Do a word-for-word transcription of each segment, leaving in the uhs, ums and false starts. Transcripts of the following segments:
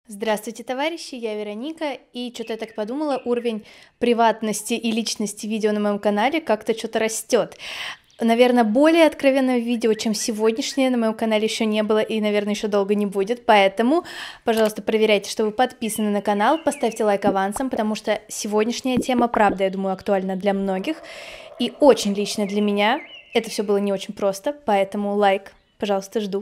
Здравствуйте, товарищи, я Вероника, и что-то я так подумала, уровень приватности и личности видео на моем канале как-то что-то растет. Наверное, более откровенного видео, чем сегодняшнее, на моем канале еще не было и, наверное, еще долго не будет, поэтому, пожалуйста, проверяйте, что вы подписаны на канал, поставьте лайк авансом, потому что сегодняшняя тема, правда, я думаю, актуальна для многих и очень лично для меня. Это все было не очень просто, поэтому лайк, пожалуйста, жду.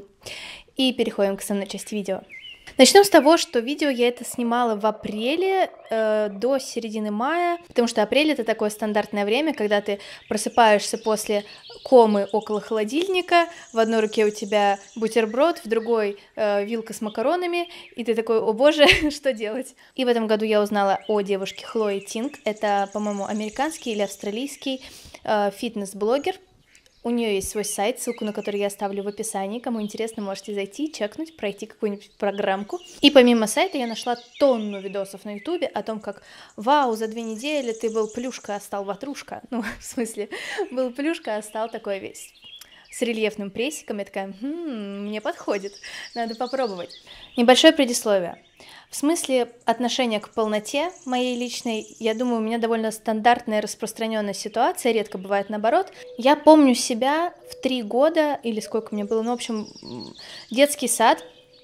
И переходим к основной части видео. Начнем с того, что видео я это снимала в апреле э, до середины мая, потому что апрель — это такое стандартное время, когда ты просыпаешься после комы около холодильника, в одной руке у тебя бутерброд, в другой э, вилка с макаронами, и ты такой: о боже, что делать? И в этом году я узнала о девушке Хлои Тинг, это, по-моему, американский или австралийский э, фитнес-блогер. У нее есть свой сайт, ссылку на который я оставлю в описании. Кому интересно, можете зайти, чекнуть, пройти какую-нибудь программку. И помимо сайта я нашла тонну видосов на ютубе о том, как: вау, за две недели ты был плюшка, а стал ватрушка. Ну, в смысле, был плюшка, а стал такой весь с рельефным прессиком. Я такая: хм, мне подходит, надо попробовать. Небольшое предисловие. В смысле отношения к полноте моей личной, я думаю, у меня довольно стандартная распространенная ситуация, редко бывает наоборот. Я помню себя в три года, или сколько мне было, ну, в общем, детский сад.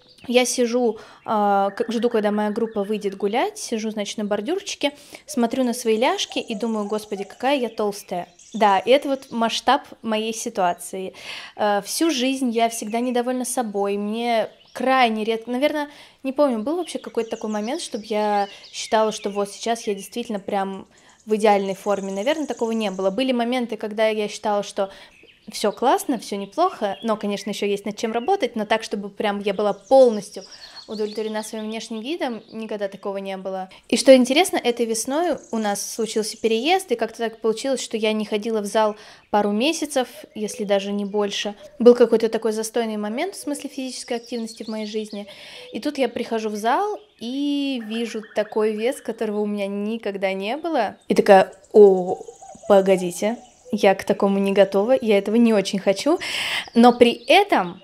Я сижу, э, жду, когда моя группа выйдет гулять, сижу, значит, на бордюрчике, смотрю на свои ляжки и думаю: господи, какая я толстая. Да, и это вот масштаб моей ситуации. Э, всю жизнь я всегда недовольна собой, мне крайне редко, наверное, не помню, был вообще какой-то такой момент, чтобы я считала, что вот сейчас я действительно прям в идеальной форме. Наверное, такого не было. Были моменты, когда я считала, что все классно, все неплохо, но, конечно, еще есть над чем работать, но так, чтобы прям я была полностью удовлетворена своим внешним видом, никогда такого не было. И что интересно, этой весной у нас случился переезд, и как-то так получилось, что я не ходила в зал пару месяцев, если даже не больше. Был какой-то такой застойный момент в смысле физической активности в моей жизни, и тут я прихожу в зал и вижу такой вес, которого у меня никогда не было, и такая: о, погодите, я к такому не готова, я этого не очень хочу, но при этом...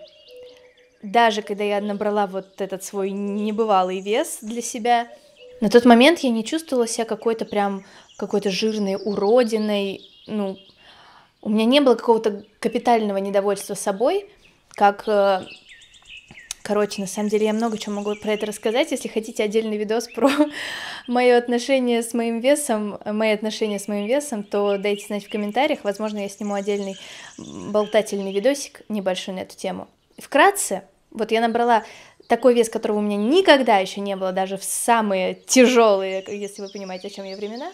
Даже когда я набрала вот этот свой небывалый вес для себя, на тот момент я не чувствовала себя какой-то прям какой-то жирной уродиной. Ну, у меня не было какого-то капитального недовольства собой, как... Короче, на самом деле я много чего могу про это рассказать. Если хотите отдельный видос про мое отношение с моим весом, мои отношения с моим весом, то дайте знать в комментариях. Возможно, я сниму отдельный болтательный видосик небольшой на эту тему. Вкратце, вот я набрала такой вес, которого у меня никогда еще не было, даже в самые тяжелые, если вы понимаете, о чем я, времена.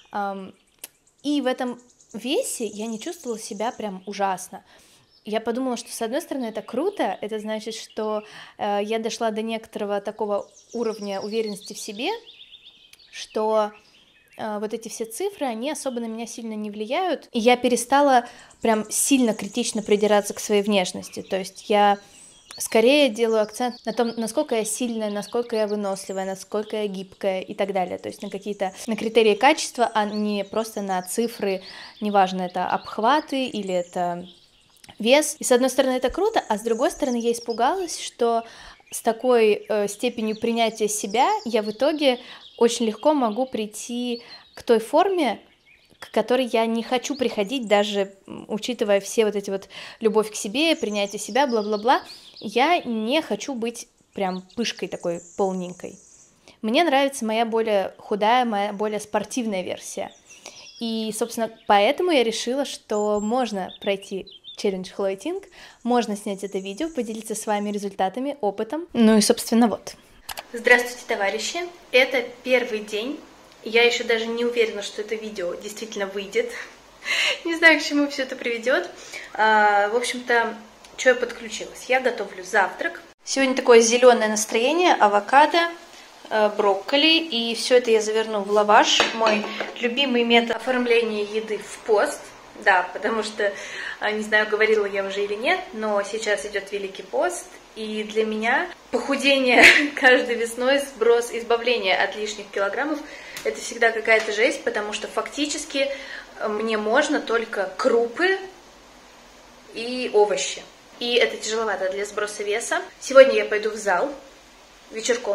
И в этом весе я не чувствовала себя прям ужасно. Я подумала, что, с одной стороны, это круто, это значит, что э, я дошла до некоторого такого уровня уверенности в себе, что э, вот эти все цифры, они особо на меня сильно не влияют, и я перестала прям сильно критично придираться к своей внешности, то есть я скорее делаю акцент на том, насколько я сильная, насколько я выносливая, насколько я гибкая и так далее, то есть на какие-то, на критерии качества, а не просто на цифры, неважно, это обхваты или это... вес. И с одной стороны это круто, а с другой стороны я испугалась, что с такой э, степенью принятия себя я в итоге очень легко могу прийти к той форме, к которой я не хочу приходить, даже учитывая все вот эти вот любовь к себе, принятие себя, бла-бла-бла. Я не хочу быть прям пышкой такой полненькой. Мне нравится моя более худая, моя более спортивная версия. И, собственно, поэтому я решила, что можно пройти челлендж Хлои Тинг, можно снять это видео, поделиться с вами результатами, опытом. Ну и, собственно, вот. Здравствуйте, товарищи! Это первый день. Я еще даже не уверена, что это видео действительно выйдет. Не знаю, к чему все это приведет. В общем-то, что я подключилась? Я готовлю завтрак. Сегодня такое зеленое настроение, авокадо, брокколи, и все это я заверну в лаваш. Мой любимый метод оформления еды в пост. Да, потому что, не знаю, говорила я уже или нет, но сейчас идет Великий пост, и для меня похудение каждой весной, сброс, избавление от лишних килограммов — это всегда какая-то жесть, потому что фактически мне можно только крупы и овощи. И это тяжеловато для сброса веса. Сегодня я пойду в зал вечерком.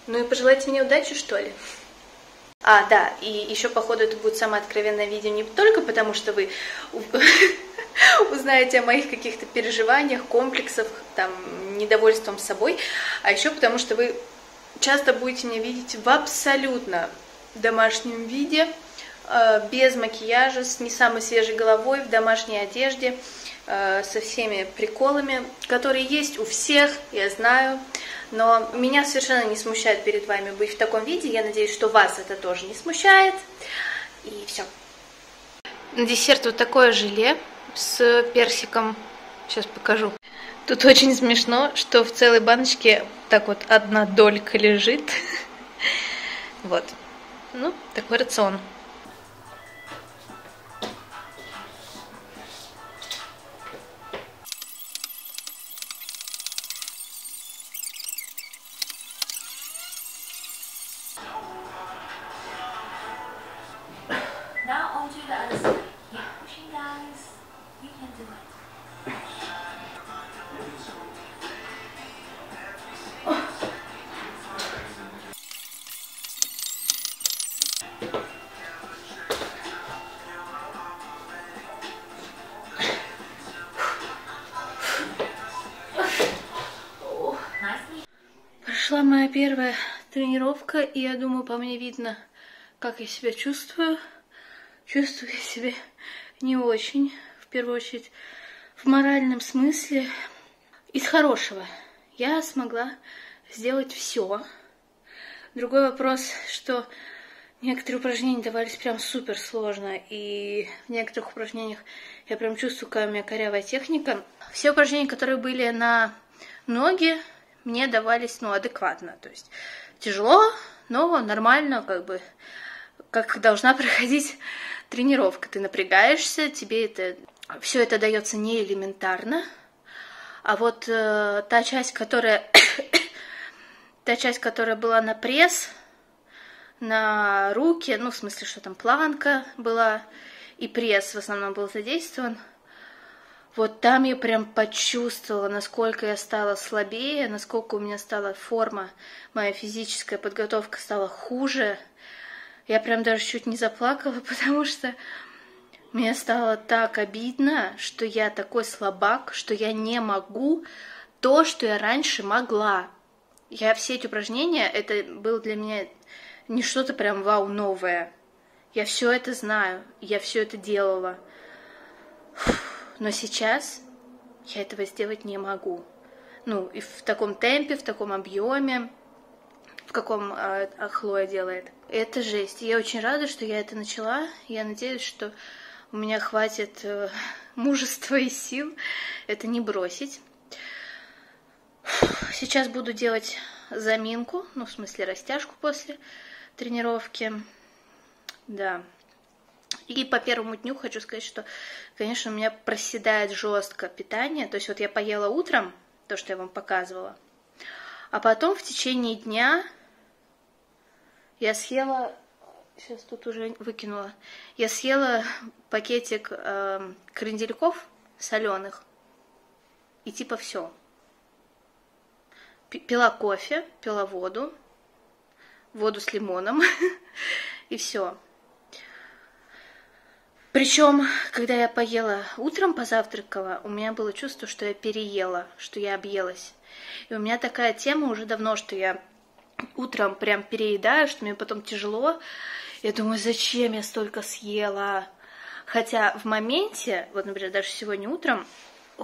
Ну и пожелайте мне удачи, что ли? А, да, и еще, походу, это будет самое откровенное видео не только потому, что вы узнаете о моих каких-то переживаниях, комплексах, там, недовольством собой, а еще потому, что вы часто будете меня видеть в абсолютно домашнем виде, без макияжа, с не самой свежей головой, в домашней одежде, со всеми приколами, которые есть у всех, я знаю. Но меня совершенно не смущает перед вами быть в таком виде. Я надеюсь, что вас это тоже не смущает. И все. На десерт вот такое желе с персиком. Сейчас покажу. Тут очень смешно, что в целой баночке так вот одна долька лежит. Вот. Ну, такой рацион. Now on to the other side. Keep pushing, guys. You can do it. Прошла моя первая тренировка, и я думаю, по мне видно, как я себя чувствую. Чувствую я себя не очень, в первую очередь, в моральном смысле. Из хорошего я смогла сделать все. Другой вопрос, что некоторые упражнения давались прям супер сложно, и в некоторых упражнениях я прям чувствую, какая у меня корявая техника. Все упражнения, которые были на ноги, мне давались, ну, адекватно. То есть тяжело, но нормально, как бы, как должна проходить тренировка. Ты напрягаешься, тебе это все это дается не элементарно. А вот э, та часть, которая та часть, которая была на пресс, на руки, ну, в смысле, что там планка была, и пресс в основном был задействован, вот там я прям почувствовала, насколько я стала слабее, насколько у меня стала форма, моя физическая подготовка стала хуже. Я прям даже чуть не заплакала, потому что мне стало так обидно, что я такой слабак, что я не могу то, что я раньше могла. Я все эти упражнения, это было для меня не что-то прям вау новое. Я все это знаю, я все это делала. Но сейчас я этого сделать не могу. Ну, и в таком темпе, в таком объеме, в каком э, Хлоя делает. Это жесть. Я очень рада, что я это начала. Я надеюсь, что у меня хватит э, мужества и сил это не бросить. Сейчас буду делать заминку, ну, в смысле, растяжку после тренировки. Да. И по первому дню хочу сказать, что, конечно, у меня проседает жестко питание. То есть вот я поела утром, то, что я вам показывала, а потом в течение дня я съела, сейчас тут уже выкинула, я съела пакетик э, крендельков соленых, и типа все. Пила кофе, пила воду, воду с лимоном, и все. Причем, когда я поела утром, позавтракала, у меня было чувство, что я переела, что я объелась. И у меня такая тема уже давно, что я утром прям переедаю, что мне потом тяжело. Я думаю, зачем я столько съела? Хотя в моменте, вот, например, даже сегодня утром, ой,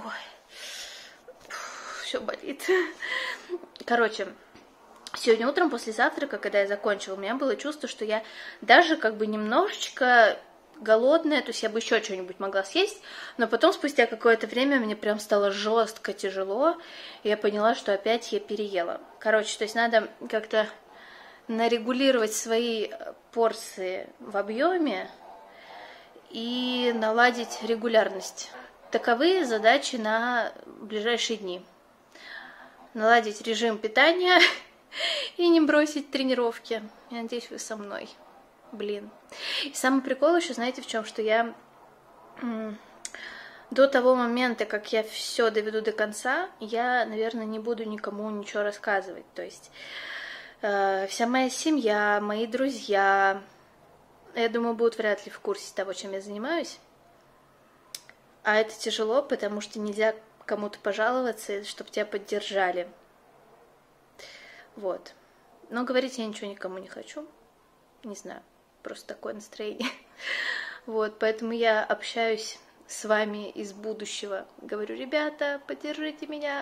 все болит. Короче, сегодня утром после завтрака, когда я закончила, у меня было чувство, что я даже как бы немножечко голодная, то есть я бы еще что-нибудь могла съесть, но потом спустя какое-то время мне прям стало жестко тяжело, и я поняла, что опять я переела. Короче, то есть надо как-то нарегулировать свои порции в объеме и наладить регулярность. Таковы задачи на ближайшие дни. Наладить режим питания и не бросить тренировки. Я надеюсь, вы со мной. Блин. И самый прикол еще, знаете, в чем, что я м- до того момента, как я все доведу до конца, я, наверное, не буду никому ничего рассказывать. То есть Э, вся моя семья, мои друзья, я думаю, будут вряд ли в курсе того, чем я занимаюсь. А это тяжело, потому что нельзя кому-то пожаловаться, чтобы тебя поддержали. Вот. Но говорить я ничего никому не хочу. Не знаю, просто такое настроение. Вот, поэтому я общаюсь с вами из будущего. Говорю, ребята, поддержите меня.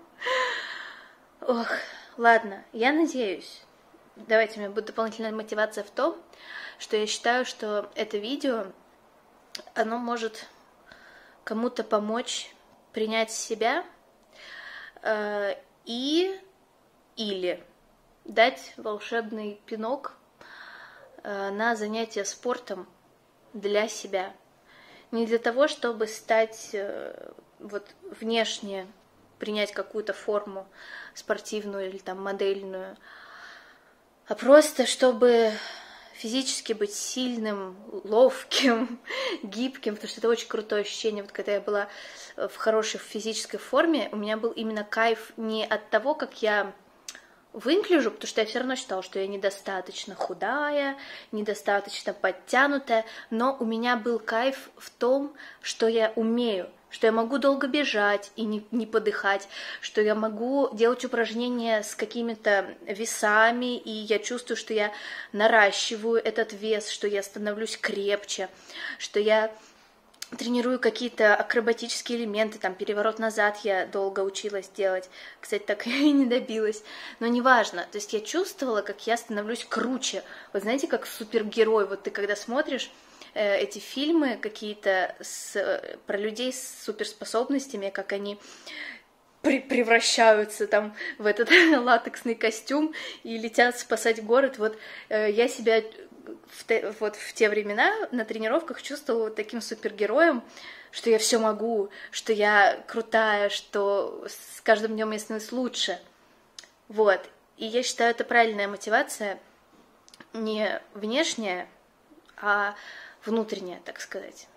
Ох, ладно, я надеюсь. Давайте, у меня будет дополнительная мотивация в том, что я считаю, что это видео, оно может кому-то помочь принять себя э, и или дать волшебный пинок э, на занятие спортом для себя. Не для того, чтобы стать э, вот внешне, принять какую-то форму спортивную или там модельную, а просто чтобы физически быть сильным, ловким, гибким, потому что это очень крутое ощущение. Вот когда я была в хорошей физической форме, у меня был именно кайф не от того, как я выгляжу, потому что я все равно считала, что я недостаточно худая, недостаточно подтянутая, но у меня был кайф в том, что я умею, что я могу долго бежать и не, не подыхать, что я могу делать упражнения с какими-то весами, и я чувствую, что я наращиваю этот вес, что я становлюсь крепче, что я тренирую какие-то акробатические элементы, там, переворот назад я долго училась делать, кстати, так и не добилась, но неважно, то есть я чувствовала, как я становлюсь круче, вот знаете, как супергерой, вот ты когда смотришь э, эти фильмы какие-то с, про людей с суперспособностями, как они при превращаются там в этот латексный костюм и летят спасать город, вот э, я себя... В те, вот в те времена на тренировках чувствовала вот таким супергероем, что я все могу, что я крутая, что с каждым днем я становлюсь лучше. Вот. И я считаю, это правильная мотивация, не внешняя, а внутренняя, так сказать.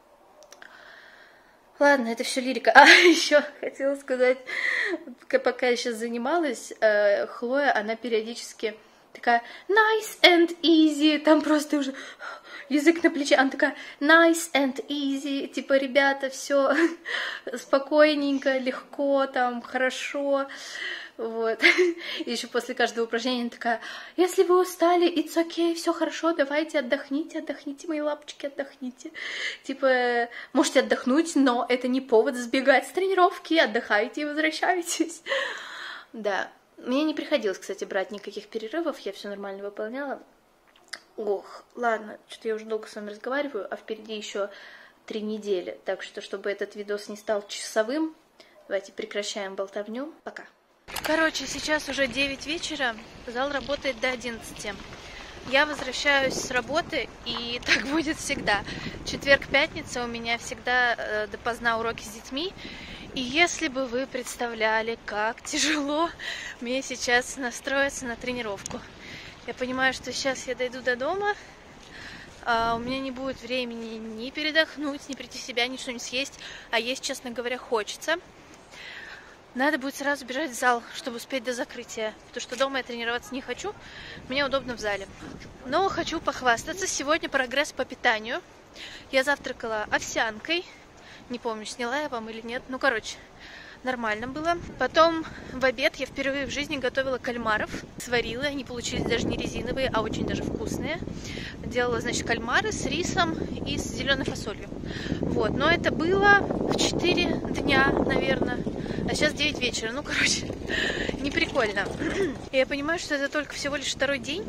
Ладно, это все лирика. А еще хотела сказать, пока я сейчас занималась, Хлоя, она периодически такая nice and easy, там просто уже язык на плече, она такая nice and easy, типа, ребята, все спокойненько, легко, там, хорошо, вот. И еще после каждого упражнения она такая, если вы устали, it's okay, все хорошо, давайте отдохните, отдохните, мои лапочки, отдохните. Типа, можете отдохнуть, но это не повод сбегать с тренировки, отдыхайте и возвращайтесь. Да. Мне не приходилось, кстати, брать никаких перерывов, я все нормально выполняла. Ох, ладно, что-то я уже долго с вами разговариваю, а впереди еще три недели, так что, чтобы этот видос не стал часовым, давайте прекращаем болтовню. Пока. Короче, сейчас уже девять вечера, зал работает до одиннадцати. Я возвращаюсь с работы, и так будет всегда. Четверг-пятница у меня всегда э, допоздна уроки с детьми. И если бы вы представляли, как тяжело мне сейчас настроиться на тренировку. Я понимаю, что сейчас я дойду до дома, а у меня не будет времени ни передохнуть, ни прийти в себя, ничего не съесть, а есть, честно говоря, хочется. Надо будет сразу бежать в зал, чтобы успеть до закрытия, потому что дома я тренироваться не хочу, мне удобно в зале. Но хочу похвастаться, сегодня прогресс по питанию. Я завтракала овсянкой. Не помню, сняла я вам или нет. Ну, короче, нормально было. Потом в обед я впервые в жизни готовила кальмаров. Сварила, они получились даже не резиновые, а очень даже вкусные. Делала, значит, кальмары с рисом и с зеленой фасолью. Вот, но это было в четыре дня, наверное. А сейчас девять вечера. Ну, короче, не прикольно. И я понимаю, что это только всего лишь второй день.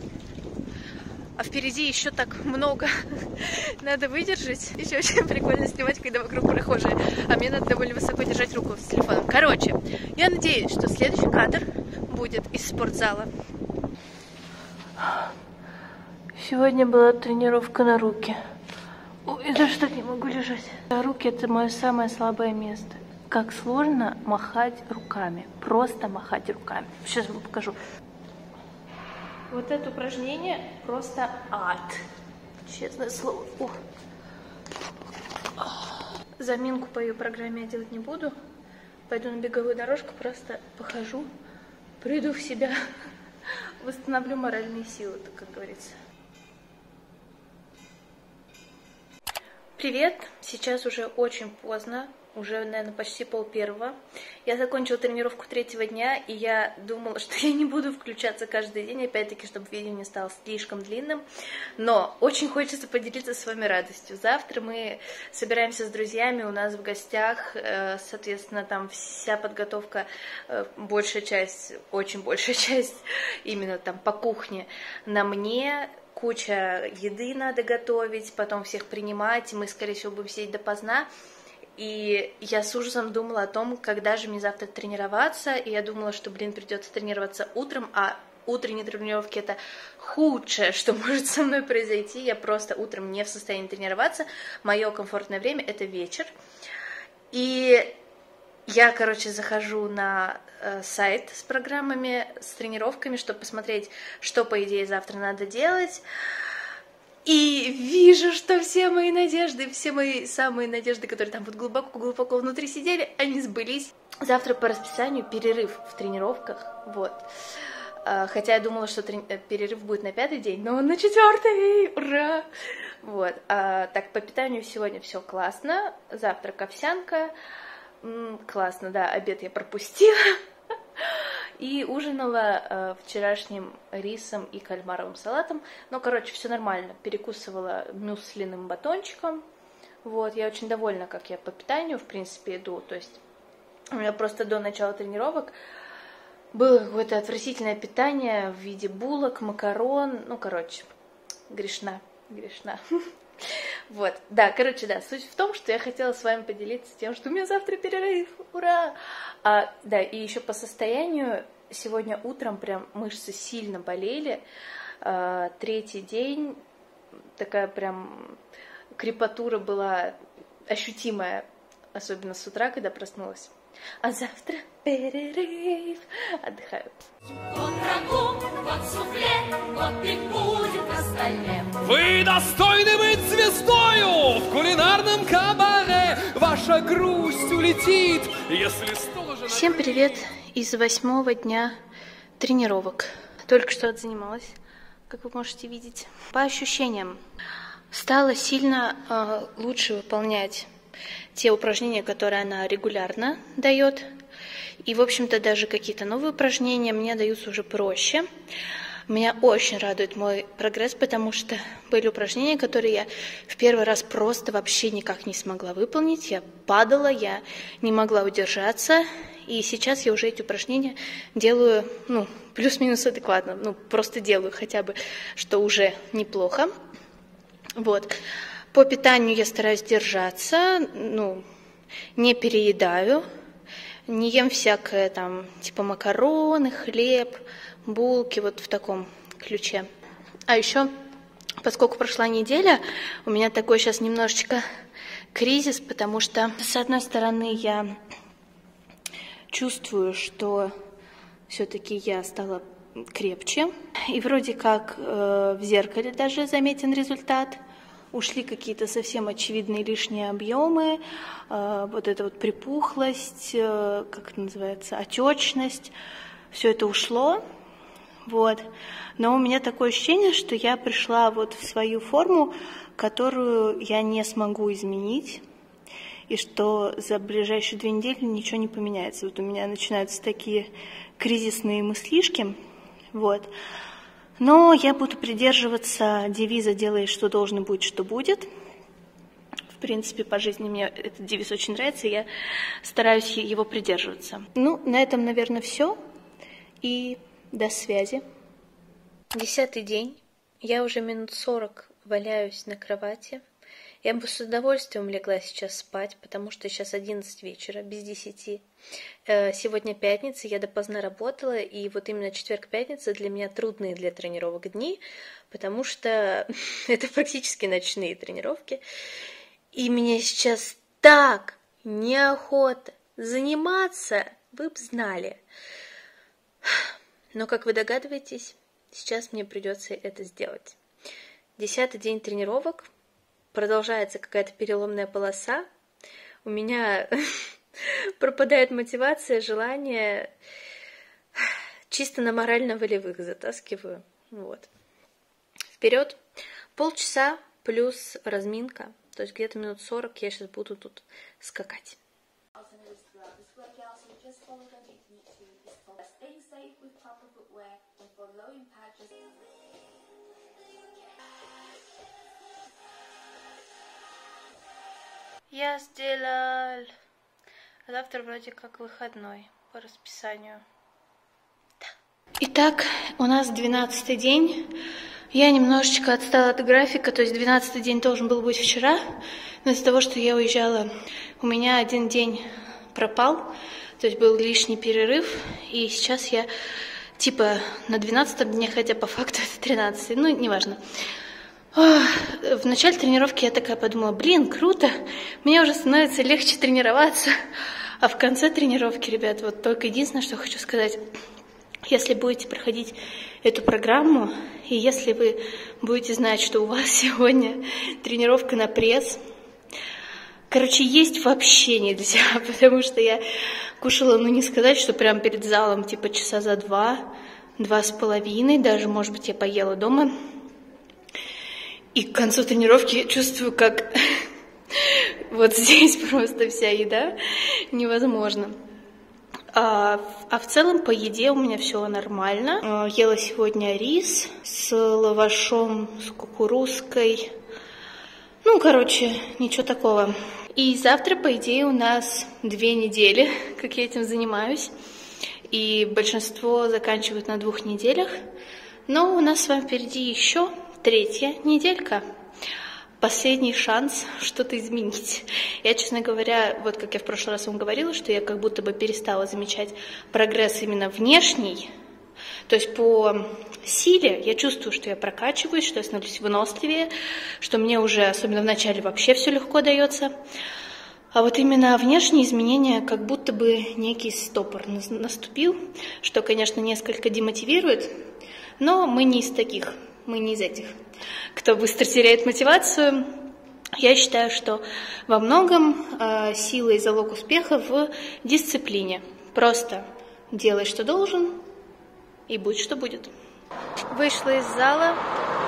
А впереди еще так много надо выдержать. Еще очень прикольно снимать, когда вокруг прохожие. А мне надо довольно высоко держать руку с телефоном. Короче, я надеюсь, что следующий кадр будет из спортзала. Сегодня была тренировка на руки. Ой, я даже так не могу лежать. Руки — это мое самое слабое место. Как сложно махать руками. Просто махать руками. Сейчас вам покажу. Вот это упражнение просто ад. Честное слово. О. Заминку по ее программе я делать не буду. Пойду на беговую дорожку, просто похожу, приду в себя. восстановлю моральные силы, так как говорится. Привет! Сейчас уже очень поздно, уже, наверное, почти пол первого. Я закончила тренировку третьего дня, и я думала, что я не буду включаться каждый день, опять-таки, чтобы видео не стало слишком длинным. Но очень хочется поделиться с вами радостью. Завтра мы собираемся с друзьями, у нас в гостях, соответственно, там вся подготовка, большая часть, очень большая часть именно там по кухне на мне. Куча еды надо готовить, потом всех принимать, мы, скорее всего, будем сидеть допоздна. И я с ужасом думала о том, когда же мне завтра тренироваться, и я думала, что, блин, придется тренироваться утром, а утренние тренировки — это худшее, что может со мной произойти. Я просто утром не в состоянии тренироваться, мое комфортное время — это вечер. И я, короче, захожу на э, сайт с программами, с тренировками, чтобы посмотреть, что, по идее, завтра надо делать. И вижу, что все мои надежды, все мои самые надежды, которые там вот глубоко-глубоко внутри сидели, они сбылись. Завтра по расписанию перерыв в тренировках, вот. Хотя я думала, что трени... перерыв будет на пятый день, но он на четвертый, ура! Вот. А, так, по питанию сегодня все классно, завтрак овсянка. Классно, да, обед я пропустила. И ужинала э, вчерашним рисом и кальмаровым салатом. Ну, короче, все нормально. Перекусывала мюслиным батончиком. Вот, я очень довольна, как я по питанию, в принципе, иду. То есть у меня просто до начала тренировок было какое-то отвратительное питание в виде булок, макарон. Ну, короче, грешна, грешна. Вот, да, короче, да, суть в том, что я хотела с вами поделиться тем, что у меня завтра перерыв, ура! А, да, и еще по состоянию, сегодня утром прям мышцы сильно болели, а, третий день, такая прям крепатура была ощутимая, особенно с утра, когда проснулась. А завтра перерыв, отдыхаю. Вы достойны быть звездою в кулинарном кабаре. Ваша грусть улетит, если стол уже... Всем привет из восьмого дня тренировок. Только что отзанималась, как вы можете видеть. По ощущениям, стала сильно э, лучше выполнять те упражнения, которые она регулярно дает. И, в общем-то, даже какие-то новые упражнения мне даются уже проще. Меня очень радует мой прогресс, потому что были упражнения, которые я в первый раз просто вообще никак не смогла выполнить. Я падала, я не могла удержаться. И сейчас я уже эти упражнения делаю, ну, плюс-минус адекватно. Ну, просто делаю хотя бы, что уже неплохо. Вот. По питанию я стараюсь держаться, ну, не переедаю, не ем всякое там, типа макароны, хлеб, булки, вот в таком ключе. А еще, поскольку прошла неделя, у меня такой сейчас немножечко кризис, потому что, с одной стороны, я чувствую, что все-таки я стала крепче, и вроде как э, в зеркале даже заметен результат. Ушли какие-то совсем очевидные лишние объемы, э, вот эта вот припухлость, э, как это называется, отечность, все это ушло, вот. Но у меня такое ощущение, что я пришла вот в свою форму, которую я не смогу изменить, и что за ближайшие две недели ничего не поменяется. Вот у меня начинаются такие кризисные мыслишки, вот. Но я буду придерживаться девиза «делай, что должно быть, что будет». В принципе, по жизни мне этот девиз очень нравится, и я стараюсь его придерживаться. Ну, на этом, наверное, все. И до связи. Десятый день. Я уже минут сорок валяюсь на кровати. Я бы с удовольствием легла сейчас спать, потому что сейчас одиннадцать вечера, без десяти. Сегодня пятница, я допоздна работала, и вот именно четверг-пятница для меня трудные для тренировок дни, потому что это практически ночные тренировки. И мне сейчас так неохота заниматься, вы бы знали. Но, как вы догадываетесь, сейчас мне придется это сделать. Десятый день тренировок. Продолжается какая-то переломная полоса, у меня пропадает мотивация, желание. чисто на морально-волевых затаскиваю. Вот. Вперед. Полчаса плюс разминка. То есть где-то минут сорок я сейчас буду тут скакать. Я сделал. Завтра вроде как выходной по расписанию. Да. Итак, у нас двенадцатый день. Я немножечко отстала от графика, то есть двенадцатый день должен был быть вчера, но из-за того, что я уезжала, у меня один день пропал, то есть был лишний перерыв, и сейчас я типа на двенадцатом дне, хотя по факту это тринадцатый, ну, неважно. В начале тренировки я такая подумала, блин, круто, мне уже становится легче тренироваться, а в конце тренировки, ребят, вот только единственное, что хочу сказать, если будете проходить эту программу, и если вы будете знать, что у вас сегодня тренировка на пресс, короче, есть вообще нельзя, потому что я кушала, ну не сказать, что прям перед залом, типа часа за два, два с половиной, даже, может быть, я поела дома, и к концу тренировки я чувствую, как вот здесь просто вся еда невозможно. А, а в целом по еде у меня все нормально. Ела сегодня рис с лавашом, с кукурузкой. Ну, короче, ничего такого. И завтра, по идее, у нас две недели, как я этим занимаюсь. И большинство заканчивают на двух неделях. Но у нас с вами впереди еще третья неделька. Последний шанс что-то изменить. Я, честно говоря, вот как я в прошлый раз вам говорила, что я как будто бы перестала замечать прогресс именно внешний. То есть по силе я чувствую, что я прокачиваюсь, что я становлюсь выносливее, что мне уже, особенно в начале, вообще все легко дается. А вот именно внешние изменения, как будто бы некий стопор наступил, что, конечно, несколько демотивирует, но мы не из таких. Мы не из этих, кто быстро теряет мотивацию. Я считаю, что во многом э, сила и залог успеха в дисциплине. Просто делай, что должен, и будь, что будет. Вышла из зала,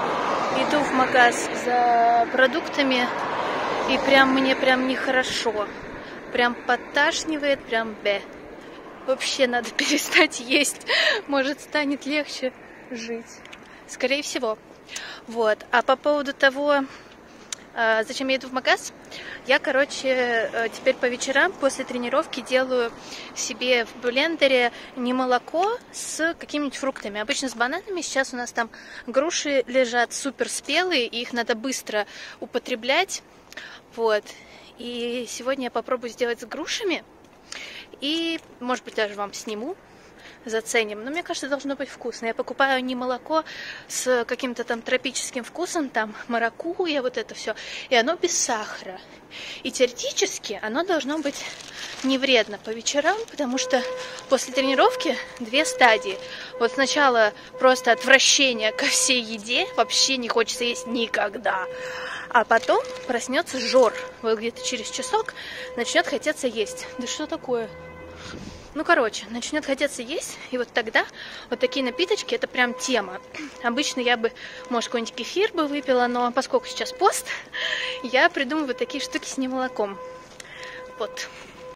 иду в магаз за продуктами, и прям мне прям нехорошо. Прям подташнивает, прям бе. Вообще надо перестать есть. Может, станет легче жить. Скорее всего. Вот. А по поводу того, зачем я иду в магаз, я, короче, теперь по вечерам после тренировки делаю себе в блендере не молоко с какими-нибудь фруктами. Обычно с бананами. Сейчас у нас там груши лежат супер спелые, и их надо быстро употреблять. Вот. И сегодня я попробую сделать с грушами. И, может быть, даже вам сниму. Заценим. Но мне кажется, должно быть вкусно. Я покупаю не молоко с каким-то там тропическим вкусом, там маракуйя, вот это все. И оно без сахара. И теоретически оно должно быть не вредно по вечерам, потому что после тренировки две стадии. Вот сначала просто отвращение ко всей еде, вообще не хочется есть никогда. А потом проснется жор. Вот где-то через часок начнет хотеться есть. Да что такое? Ну, короче, начнет хотеться есть, и вот тогда вот такие напиточки, это прям тема. Обычно я бы, может, какой-нибудь кефир бы выпила, но поскольку сейчас пост, я придумываю такие штуки с немолоком. Вот.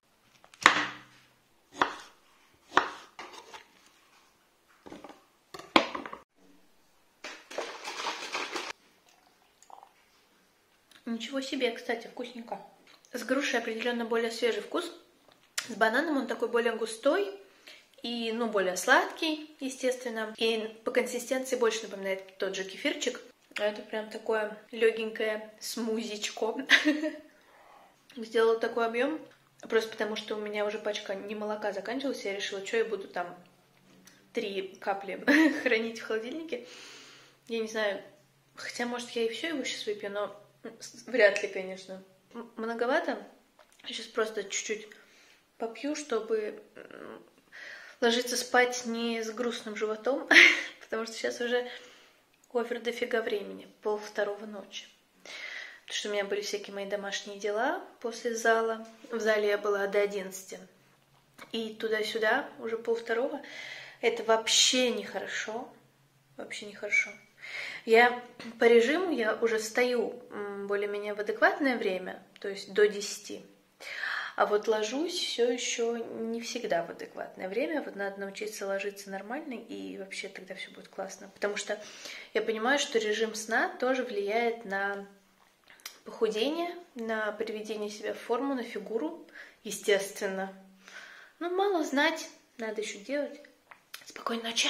Ничего себе, кстати, вкусненько. С грушей определенно более свежий вкус. С бананом он такой более густой и, ну, более сладкий, естественно. И по консистенции больше напоминает тот же кефирчик. А это прям такое легенькое смузичко. Сделала такой объем, просто потому что у меня уже пачка не молока заканчивалась. Я решила, что я буду там три капли хранить в холодильнике. Я не знаю, хотя, может, я и все его сейчас выпью, но вряд ли, конечно. Многовато. Сейчас просто чуть-чуть попью, чтобы ложиться спать не с грустным животом, потому что сейчас уже овер дофига времени, пол второго ночи. Потому что у меня были всякие мои домашние дела после зала. В зале я была до одиннадцати. И туда-сюда, уже пол второго, Это вообще нехорошо. Вообще нехорошо. Я по режиму я уже встаю более-менее в адекватное время, то есть до десяти. А вот ложусь все еще не всегда в адекватное время. Вот надо научиться ложиться нормально, и вообще тогда все будет классно. Потому что я понимаю, что режим сна тоже влияет на похудение, на приведение себя в форму, на фигуру, естественно. Ну, мало знать, надо еще делать. Спокойной ночи.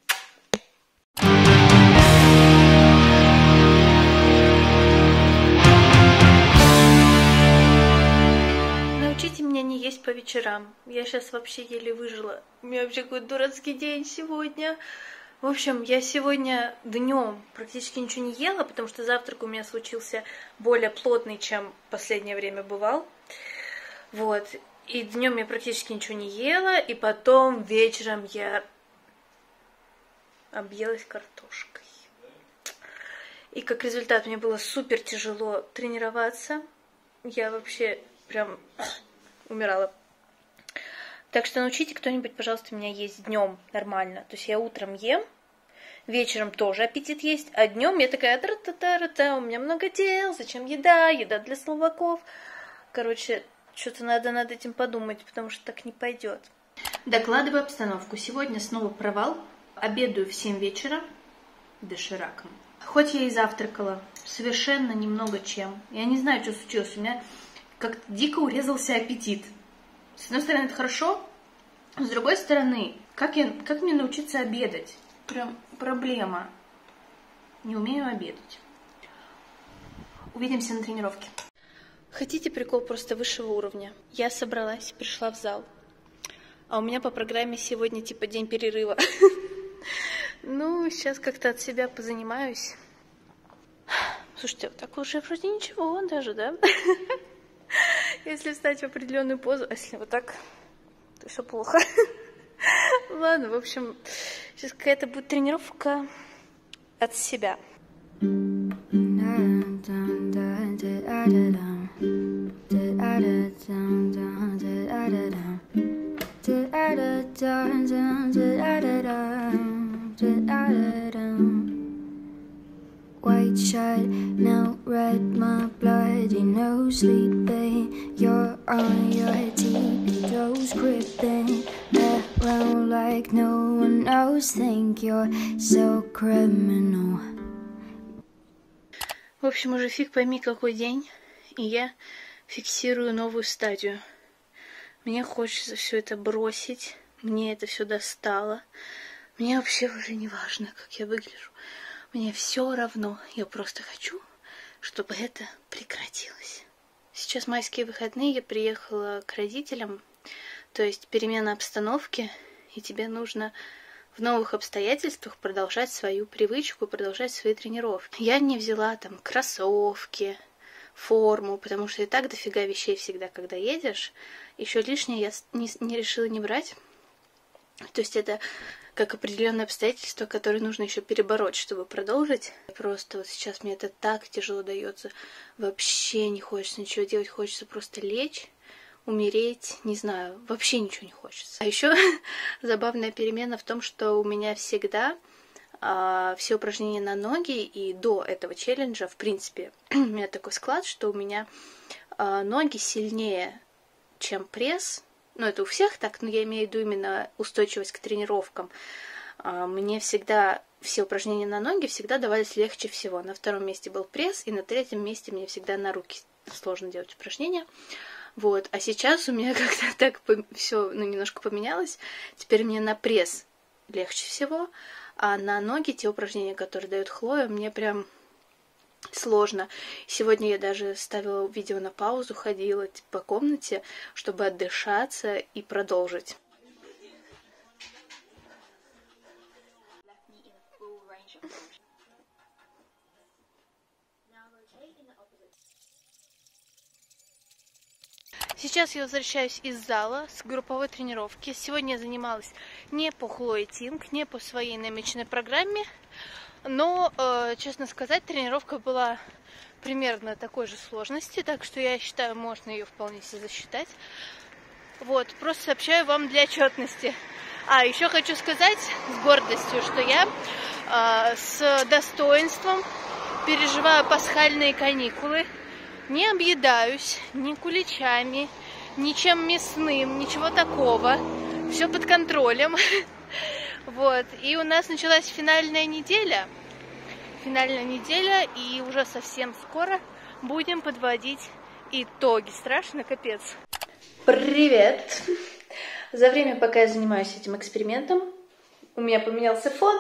Научите меня не есть по вечерам. Я сейчас вообще еле выжила. У меня вообще какой-то дурацкий день сегодня. В общем, я сегодня днем практически ничего не ела, потому что завтрак у меня случился более плотный, чем в последнее время бывал. Вот. И днем я практически ничего не ела, и потом вечером я объелась картошкой. И как результат мне было супер тяжело тренироваться. Я вообще прям умирала. Так что научите кто-нибудь, пожалуйста, меня есть днем нормально. То есть я утром ем, вечером тоже аппетит есть, а днем я такая, тра-та-та-та, у меня много дел, зачем еда, еда для слабаков. Короче, что-то надо над этим подумать, потому что так не пойдет. Докладываю обстановку. Сегодня снова провал. Обедаю в семь вечера дошираком. Хоть я и завтракала, совершенно немного чем. Я не знаю, что случилось. У меня как-то дико урезался аппетит. С одной стороны, это хорошо, с другой стороны, как, я, как мне научиться обедать? Прям проблема. Не умею обедать. Увидимся на тренировке. Хотите прикол просто высшего уровня? Я собралась, пришла в зал. А у меня по программе сегодня типа день перерыва. Ну, сейчас как-то от себя позанимаюсь. Слушайте, вот так уже вроде ничего даже, да? Если встать в определенную позу, а если вот так, то все плохо. Ладно, в общем, сейчас какая-то будет тренировка от себя. White shirt, now red, my bloody nose sleeping. You're on your tippy toes, gripping around like no one else. Think you're so criminal. В общем, уже фиг пойми какой день, и я фиксирую новую стадию. Мне хочется все это бросить, мне это все достало. Мне вообще уже не важно, как я выгляжу. Мне все равно, я просто хочу, чтобы это прекратилось. Сейчас майские выходные, я приехала к родителям, то есть перемена обстановки, и тебе нужно в новых обстоятельствах продолжать свою привычку, продолжать свои тренировки. Я не взяла там кроссовки, форму, потому что и так дофига вещей всегда, когда едешь. Еще лишнее я не, не решила не брать. То есть это как определенные обстоятельства, которые нужно еще перебороть, чтобы продолжить. Просто вот сейчас мне это так тяжело дается. Вообще не хочется ничего делать, хочется просто лечь, умереть, не знаю, вообще ничего не хочется. А еще забавная перемена в том, что у меня всегда а, все упражнения на ноги, и до этого челленджа, в принципе, у меня такой склад, что у меня а, ноги сильнее, чем пресс. Ну, это у всех так, но я имею в виду именно устойчивость к тренировкам. Мне всегда все упражнения на ноги всегда давались легче всего. На втором месте был пресс, и на третьем месте мне всегда на руки сложно делать упражнения. Вот. А сейчас у меня как-то так все ну, немножко поменялось. Теперь мне на пресс легче всего, а на ноги те упражнения, которые дает Хлоя, мне прям сложно. Сегодня я даже ставила видео на паузу, ходила по комнате, чтобы отдышаться и продолжить. Сейчас я возвращаюсь из зала с групповой тренировки. Сегодня я занималась не по Хлое Тинг, не по своей намеченной программе. Но, э, честно сказать, тренировка была примерно такой же сложности, так что я считаю, можно ее вполне себе засчитать. Вот, просто сообщаю вам для отчетности. А, еще хочу сказать с гордостью, что я э, с достоинством переживаю пасхальные каникулы. Не объедаюсь ни куличами, ничем мясным, ничего такого. Все под контролем. Вот. И у нас началась финальная неделя. Финальная неделя, и уже совсем скоро будем подводить итоги. Страшно, капец. Привет! За время, пока я занимаюсь этим экспериментом, у меня поменялся фон.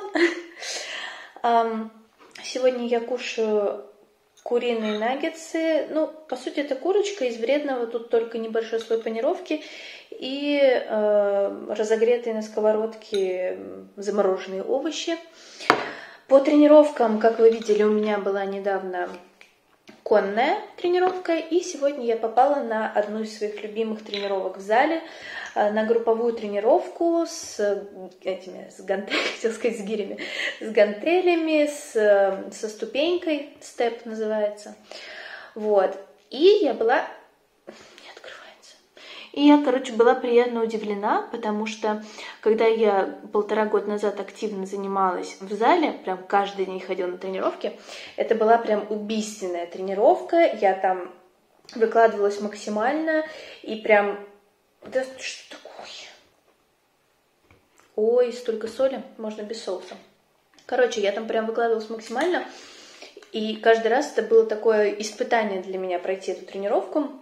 Сегодня я кушаю куриные наггетсы. Ну, по сути, это курочка из вредного. Тут только небольшой слой панировки и э, разогретые на сковородке замороженные овощи. По тренировкам, как вы видели, у меня была недавно конная тренировка, и сегодня я попала на одну из своих любимых тренировок в зале, на групповую тренировку с этими, с гантелями, хотела сказать, с гирями, с гантелями, с, со ступенькой, степ называется, вот, и я была, не открывается, и я, короче, была приятно удивлена, потому что, когда я полтора года назад активно занималась в зале, прям каждый день ходила на тренировки, это была прям убийственная тренировка, я там выкладывалась максимально, и прям, да что такое? Ой, столько соли, можно без соуса. Короче, я там прям выкладывалась максимально, и каждый раз это было такое испытание для меня пройти эту тренировку.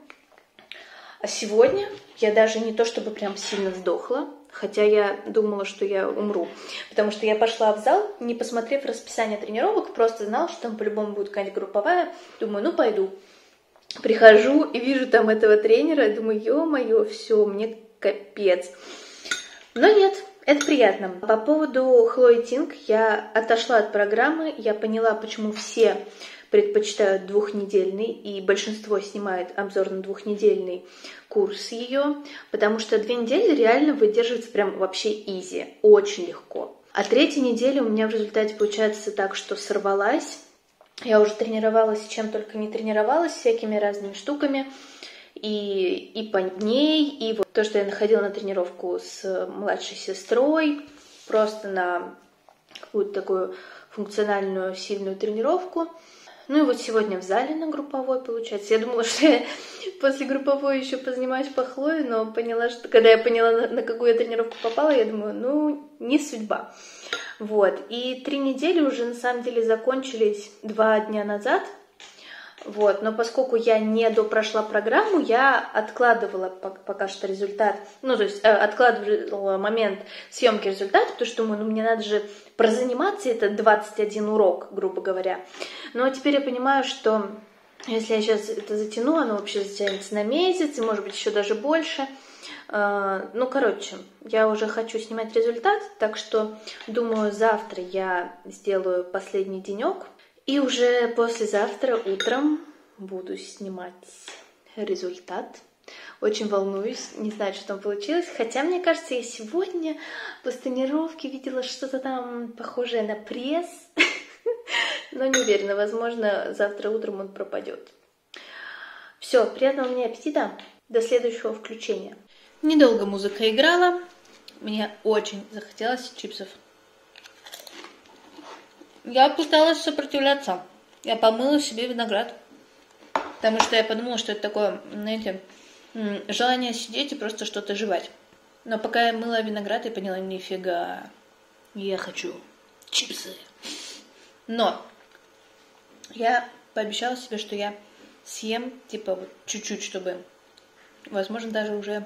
А сегодня я даже не то чтобы прям сильно сдохла, хотя я думала, что я умру, потому что я пошла в зал, не посмотрев расписание тренировок, просто знала, что там по-любому будет какая-нибудь групповая, думаю, ну пойду. Прихожу и вижу там этого тренера, думаю, ё-моё, все, мне капец. Но нет, это приятно. По поводу Хлои Тинг я отошла от программы, я поняла, почему все предпочитают двухнедельный, и большинство снимает обзор на двухнедельный курс ее, потому что две недели реально выдерживается прям вообще изи, очень легко. А третья неделя у меня в результате получается так, что сорвалась. Я уже тренировалась, чем только не тренировалась, всякими разными штуками, и, и по ней, и вот то, что я находила на тренировку с младшей сестрой, просто на какую-то такую функциональную, сильную тренировку. Ну и вот сегодня в зале на групповой, получается. Я думала, что я после групповой еще позанимаюсь по Хлое, но поняла, что когда я поняла, на, на какую я тренировку попала, я думаю, ну, не судьба. Вот, и три недели уже на самом деле закончились два дня назад, вот, но поскольку я не допрошла программу, я откладывала пока что результат, ну, то есть э, откладывала момент съемки результата, потому что думаю, ну, мне надо же прозаниматься, это двадцать один урок, грубо говоря. Но теперь я понимаю, что если я сейчас это затяну, оно вообще затянется на месяц, и может быть еще даже больше. Ну, короче, я уже хочу снимать результат, так что, думаю, завтра я сделаю последний денек, и уже послезавтра утром буду снимать результат. Очень волнуюсь, не знаю, что там получилось, хотя, мне кажется, я сегодня после тренировки видела что-то там похожее на пресс, но не уверена, возможно, завтра утром он пропадет. Все, приятного мне аппетита, до следующего включения. Недолго музыка играла, мне очень захотелось чипсов. Я пыталась сопротивляться, я помыла себе виноград, потому что я подумала, что это такое, знаете, желание сидеть и просто что-то жевать. Но пока я мыла виноград, я поняла, нифига, я хочу чипсы. Но я пообещала себе, что я съем, типа, вот чуть-чуть, чтобы, возможно, даже уже...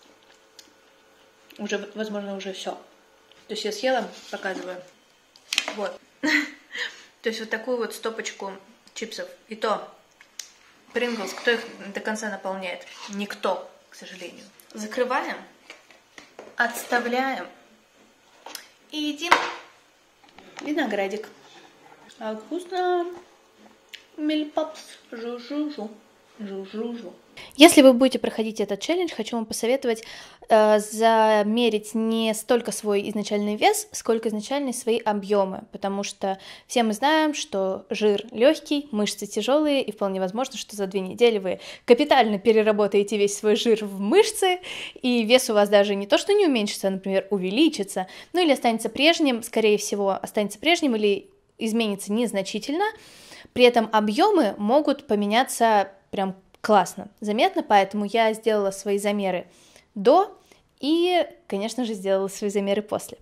Уже, возможно, уже все. То есть я съела, показываю. Вот. То есть вот такую вот стопочку чипсов. И то, Принглс, кто их до конца наполняет? Никто, к сожалению. Закрываем, отставляем и едим виноградик. А вкусно. Мильпапс. Жу-жу-жу. Жу-жу-жу. Если вы будете проходить этот челлендж, хочу вам посоветовать э, замерить не столько свой изначальный вес, сколько изначальные свои объемы, потому что все мы знаем, что жир легкий, мышцы тяжелые, и вполне возможно, что за две недели вы капитально переработаете весь свой жир в мышцы, и вес у вас даже не то, что не уменьшится, а, например, увеличится, ну или останется прежним, скорее всего, останется прежним или изменится незначительно, при этом объемы могут поменяться прям классно, заметно, поэтому я сделала свои замеры до и, конечно же, сделала свои замеры после.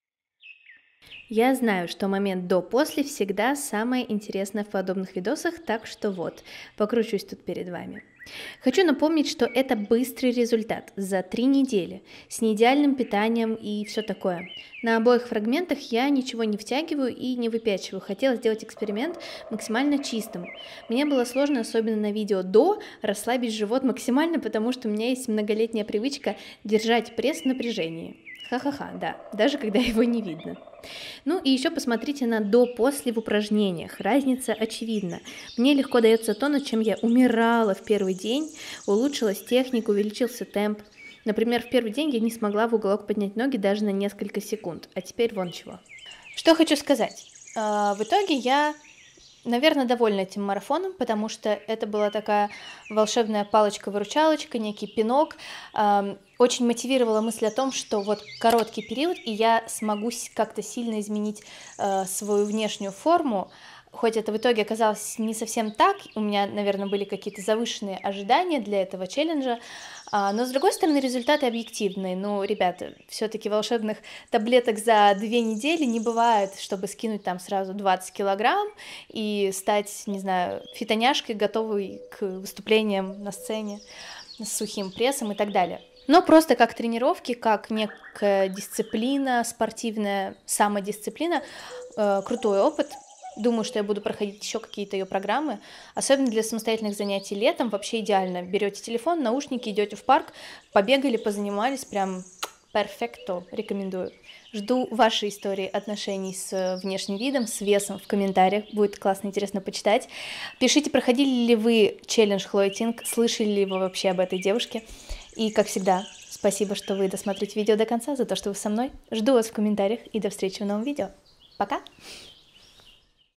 Я знаю, что момент до-после всегда самое интересное в подобных видосах, так что вот, покручусь тут перед вами. Хочу напомнить, что это быстрый результат за три недели, с неидеальным питанием и все такое. На обоих фрагментах я ничего не втягиваю и не выпячиваю, хотела сделать эксперимент максимально чистым. Мне было сложно, особенно на видео до, расслабить живот максимально, потому что у меня есть многолетняя привычка держать пресс в напряжении. Ха-ха-ха, да, даже когда его не видно. Ну и еще посмотрите на до-после в упражнениях, разница очевидна. Мне легко дается то, над чем я умирала в первый день, улучшилась техника, увеличился темп. Например, в первый день я не смогла в уголок поднять ноги даже на несколько секунд, а теперь вон чего. Что хочу сказать. В итоге я, наверное, довольна этим марафоном, потому что это была такая волшебная палочка-выручалочка, некий пинок. Очень мотивировала мысль о том, что вот короткий период, и я смогу как-то сильно изменить свою внешнюю форму. Хоть это в итоге оказалось не совсем так, у меня, наверное, были какие-то завышенные ожидания для этого челленджа, но, с другой стороны, результаты объективные. Ну, ребята, все-таки волшебных таблеток за две недели не бывает, чтобы скинуть там сразу двадцать килограмм и стать, не знаю, фитоняшкой, готовой к выступлениям на сцене с сухим прессом и так далее. Но просто как тренировки, как некая дисциплина, спортивная самодисциплина, э, крутой опыт. Думаю, что я буду проходить еще какие-то ее программы, особенно для самостоятельных занятий летом, вообще идеально. Берете телефон, наушники, идете в парк, побегали, позанимались, прям перфекто, рекомендую. Жду вашей истории отношений с внешним видом, с весом в комментариях, будет классно, интересно почитать. Пишите, проходили ли вы челлендж Хлои Тинг, слышали ли вы вообще об этой девушке. И, как всегда, спасибо, что вы досмотрите видео до конца, за то, что вы со мной. Жду вас в комментариях и до встречи в новом видео. Пока!